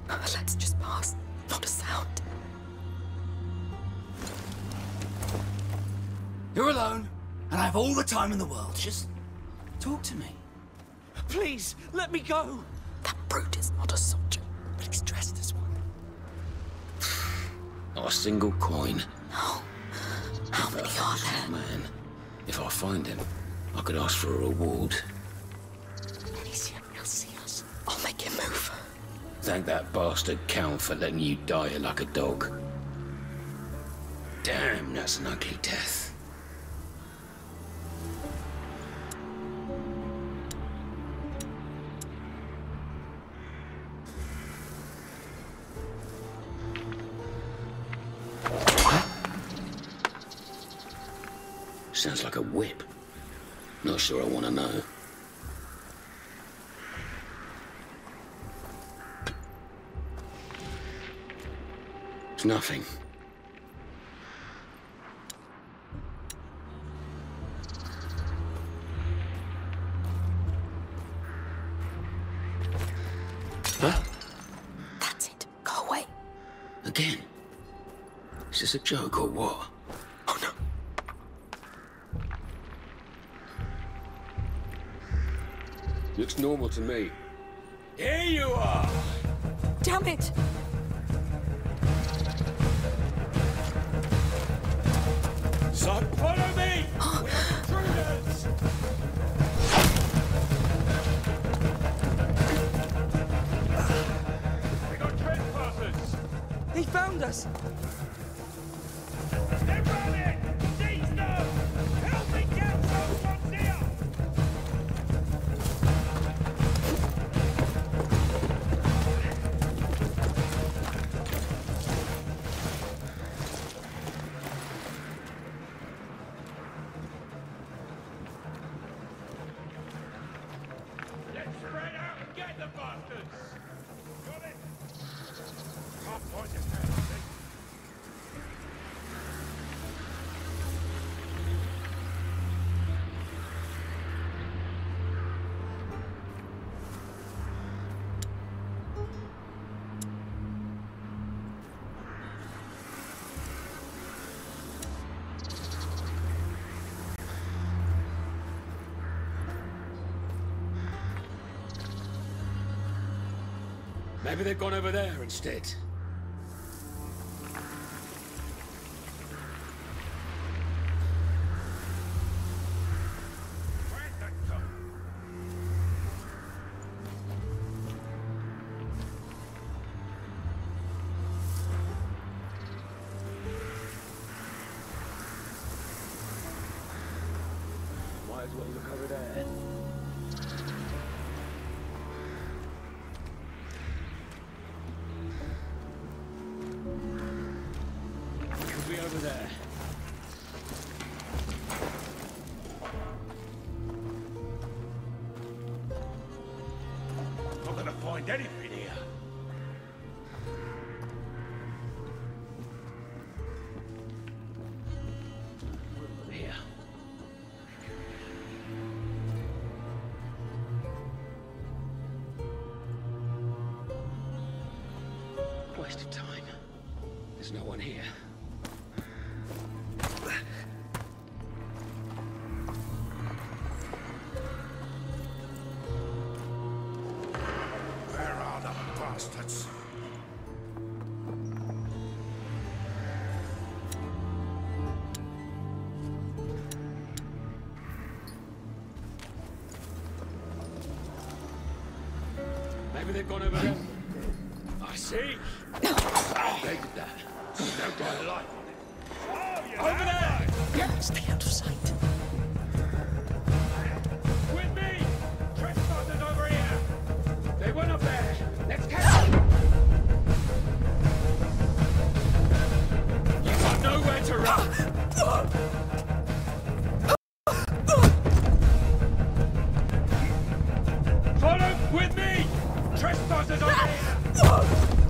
Let's just pass. Not a sound. You're alone, and I have all the time in the world. Just talk to me. Please, let me go! That brute is not a soldier, but he's dressed as one. Not a single coin. No. How many are there? Man, if I find him, I could ask for a reward. Amicia, he'll see us. I'll make him move. Thank that bastard Count for letting you die like a dog. Damn, that's an ugly death. Sounds like a whip. Not sure I want to know. It's nothing. Huh? That's it. Go away. Again? Is this a joke or what? Oh no. Looks normal to me. Here you are! Damn it! Son, follow me! We're intruders! We got trespassers! He found us! They're running! Seize them! Help me get those ones here! Let's spread out and get the bastards! Got it? Can't find him now, I think. Maybe they've gone over there instead. Where's that gun? Might as well look over there. Could be over there. Not gonna find anything here. Here. Waste of time. There's no one here. Where are the bastards? Maybe they've gone over there. I see. They did that. No doubt. Light on it. Oh, you Over there! Stay out of sight. With me! Trespassers over here! They went up there. Let's catch them. You got nowhere to run. Follow with me! Trespassers over here!